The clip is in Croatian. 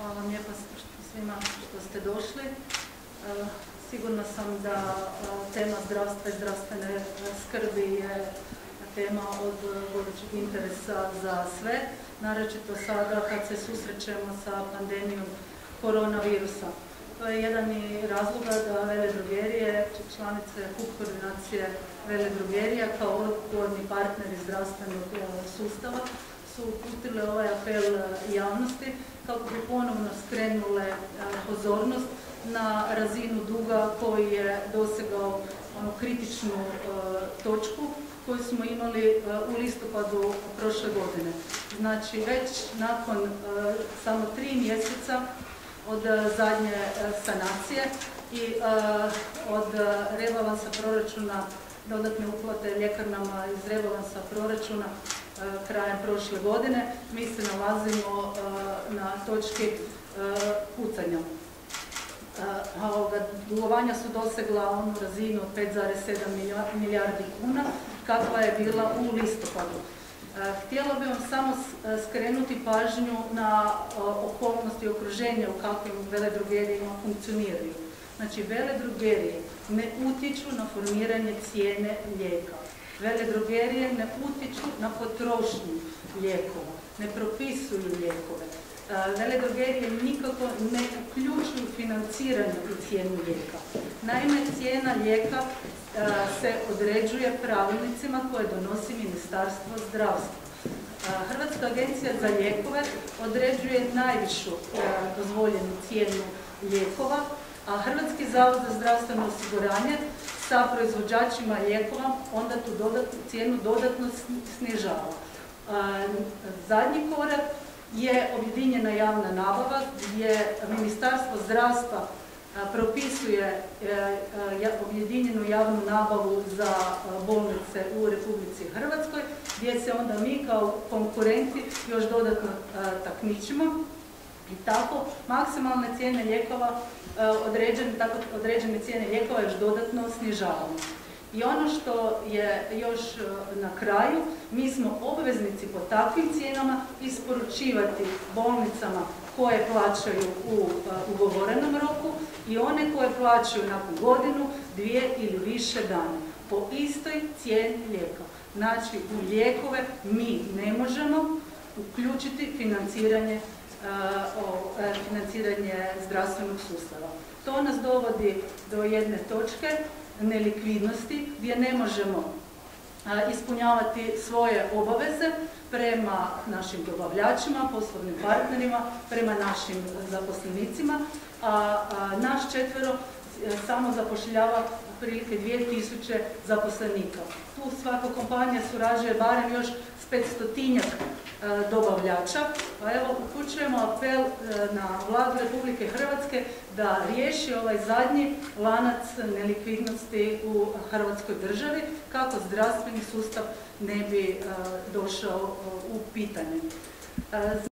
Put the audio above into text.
Hvala vam lijepa svima što ste došli. Sigurna sam da tema zdravstva i zdravstvene skrbi je tema od vodećeg interesa za sve, naročito sada kad se susrećemo sa pandemijom koronavirusa. To je jedan i razloga da veledrogerije, članice HUP koordinacije veledrogerija kao odgovorni partneri zdravstvenog sustava su uputile ovaj apel javnosti kako bi ponovno skrenule pozornost na razinu duga koji je dosegao kritičnu točku koju smo imali u listopadu prošle godine. Znači već nakon samo 3 mjeseca od zadnje sanacije i od rebalansa proračuna, dodatne uplate ljekarnama iz rebalansa proračuna krajem prošle godine, mi se nalazimo na točki pucanja. Dugovanja su dosegla onu razinu od 5,7 milijardi kuna kakva je bila u listopadu. Htjela bih vam samo skrenuti pažnju na okolnosti okruženja u kakvim veledrogerijama funkcioniraju. Znači, veledrogerije ne utječu na formiranje cijene lijeka. Veledrogerije ne utječu na potrošnju lijekova, ne propisuju lijekove. Veledrogerije nikako ne uključuju financiranje u cijenu lijeka. Naime, cijena lijeka se određuje pravilnicima koje donosi Ministarstvo zdravstva. Hrvatska agencija za lijekove određuje najvišu dozvoljenu cijenu lijekova, a Hrvatski zavod za zdravstveno osiguranje sa proizvođačima lijekova onda tu cijenu dodatno snižava. Zadnji korak je objedinjena javna nabava gdje Ministarstvo zdravstva propisuje objedinjenu javnu nabavu za bolnice u Republici Hrvatskoj, gdje se onda mi kao konkurenti još dodatno takmičimo i tako maksimalne cijene lijekova, određene cijene lijekova još dodatno snižavamo. I ono što je još na kraju, mi smo obveznici po takvim cijenama isporučivati bolnicama koje plaćaju u ugovorenom roku i one koje plaćaju nakon godinu, 2 ili više dana po istoj cijeni lijeka. Znači, u lijekove mi ne možemo uključiti financiranje zdravstvenog sustava. To nas dovodi do jedne točke nelikvidnosti gdje ne možemo ispunjavati svoje obaveze prema našim dobavljačima, poslovnim partnerima, prema našim zaposlenicima, a naš četvero samo zapošljava otprilike 2000 zaposlenika. Tu svaka kompanija surađuje barem još s 500-tinjak dobavljača, pa evo upućujemo apel na Vladu Republike Hrvatske da riješi ovaj zadnji lanac nelikvidnosti u Hrvatskoj državi kako zdravstveni sustav ne bi došao u pitanje.